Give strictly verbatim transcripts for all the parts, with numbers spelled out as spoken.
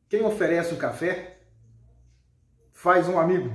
Quem oferece o café faz um amigo.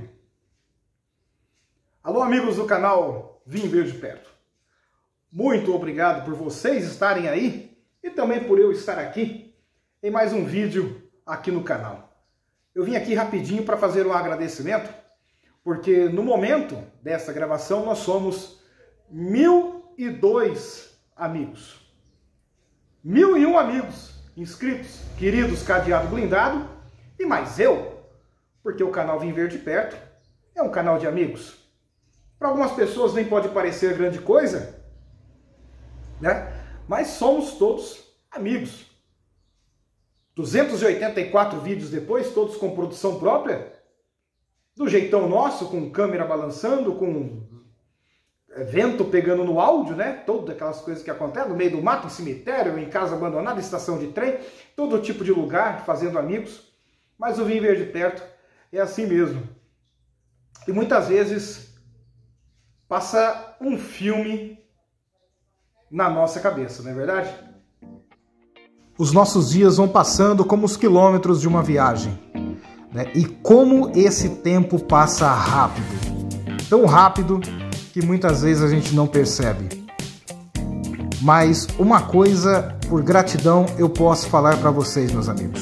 Alô, amigos do canal Vinho Verde Perto. Muito obrigado por vocês estarem aí e também por eu estar aqui em mais um vídeo aqui no canal. Eu vim aqui rapidinho para fazer um agradecimento, porque no momento dessa gravação nós somos mil e dois amigos. Mil e um amigos inscritos, queridos Cadeado Blindado, e mais eu, porque o canal Vinho Verde Perto é um canal de amigos. Para algumas pessoas nem pode parecer grande coisa, né? Mas somos todos amigos. duzentos e oitenta e quatro vídeos depois, todos com produção própria, do jeitão nosso, com câmera balançando, com vento pegando no áudio, né? Todas aquelas coisas que acontecem no meio do mato, em cemitério, em casa abandonada, estação de trem, todo tipo de lugar, fazendo amigos. Mas o Vinho Verde Perto é assim mesmo. E muitas vezes passa um filme na nossa cabeça, não é verdade? Os nossos dias vão passando como os quilômetros de uma viagem, né? E como esse tempo passa rápido, tão rápido que muitas vezes a gente não percebe. Mas uma coisa, por gratidão, eu posso falar para vocês, meus amigos.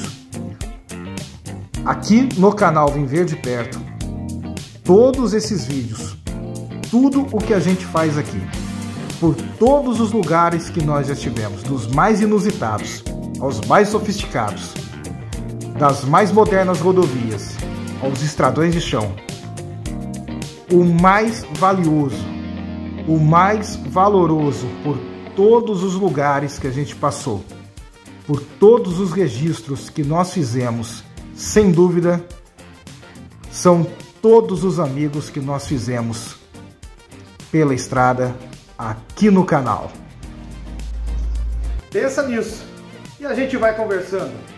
Aqui no canal Vinho Verde Perto, todos esses vídeos, tudo o que a gente faz aqui, por todos os lugares que nós já estivemos, dos mais inusitados aos mais sofisticados, das mais modernas rodovias aos estradões de chão, o mais valioso, o mais valoroso por todos os lugares que a gente passou, por todos os registros que nós fizemos, sem dúvida, são todos os amigos que nós fizemos pela estrada aqui no canal. Pensa nisso e a gente vai conversando.